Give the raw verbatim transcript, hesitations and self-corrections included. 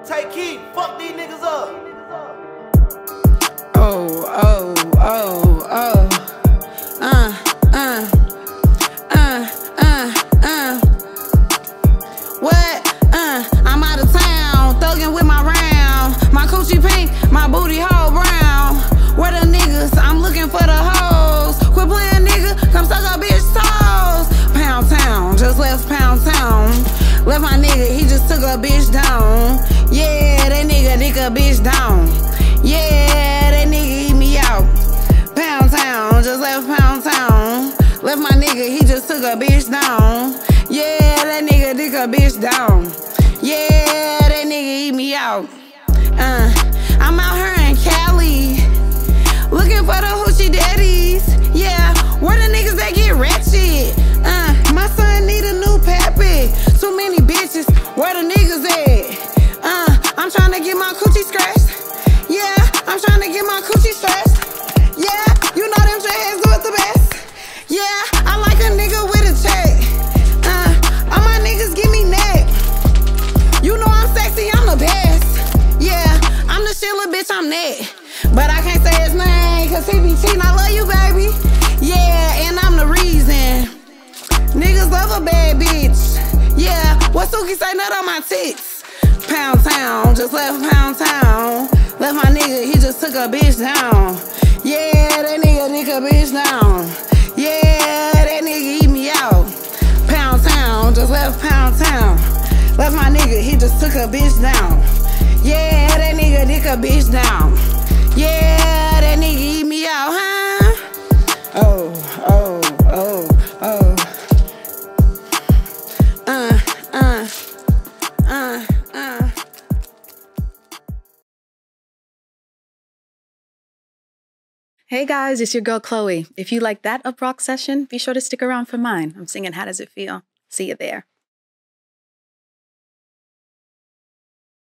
Take heat, fuck these niggas up. Oh, oh, oh, oh. Uh, uh, uh, uh, uh. What? Uh, I'm out of town, thuggin' with my round. My coochie pink, my booty hole brown. Where the niggas? I'm looking for the hoes. Quit playing, nigga, come suck a bitch toes. Pound town, just left Pound Town. Left my nigga, he just took a bitch down. Yeah, that nigga dick a bitch down. Yeah, that nigga eat me out. Pound Town, just left Pound Town. Left my nigga, he just took a bitch down. Yeah, that nigga dick a bitch down. Yeah, that nigga eat me out. Uh, I'm out here in Cali, looking for the hoochie daddies. Yeah, where the niggas that get ratchet? Uh, my son need a new pappy. Too many bitches, where the niggas at? Uh, I'm trying to get my coochie scratched. Yeah, I'm trying to get my coochie scratched. Yeah, you know them dreadheads do it the best. Yeah, I like a nigga with a check. Uh, all my niggas give me neck. You know I'm sexy, I'm the best. Yeah, I'm the shit, little bitch, I'm that. But I can't say his name, cause he be cheating. I love you, baby. Yeah, and I'm the reason. Niggas love a bad bitch. Yeah, what Suki say, nut on my tits. Pound Town, just left Pound Town. Left my nigga, he just took a bitch down. Yeah, that nigga dick a bitch down. Yeah, that nigga eat me out. Pound Town, just left Pound Town. Left my nigga, he just took a bitch down. Yeah, that nigga dick a bitch down. Yeah, that nigga eat me out, huh? Oh, oh, oh, oh. Uh, uh, uh, uh. Hey guys, it's your girl Chloe. If you like that UPROXX session, be sure to stick around for mine. I'm singing How Does It Feel? See you there.